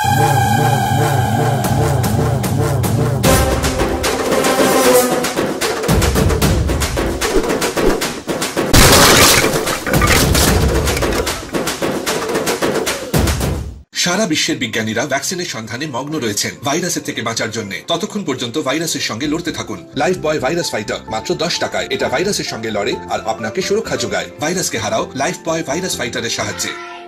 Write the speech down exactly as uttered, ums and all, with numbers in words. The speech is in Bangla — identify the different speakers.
Speaker 1: সারা বিশ্বের বিজ্ঞানীরা ভ্যাকসিনের সন্ধানে মগ্ন রয়েছেন ভাইরাসের থেকে বাঁচার জন্য। ততক্ষণ পর্যন্ত ভাইরাসের সঙ্গে লড়তে থাকুন। লাইফ বয় ভাইরাস ফাইটার মাত্র দশ টাকায়। এটা ভাইরাসের সঙ্গে লড়ে আর আপনাকে সুরক্ষা যোগায়। ভাইরাসকে হারাও লাইফ বয় ভাইরাস ফাইটারের সাহায্যে।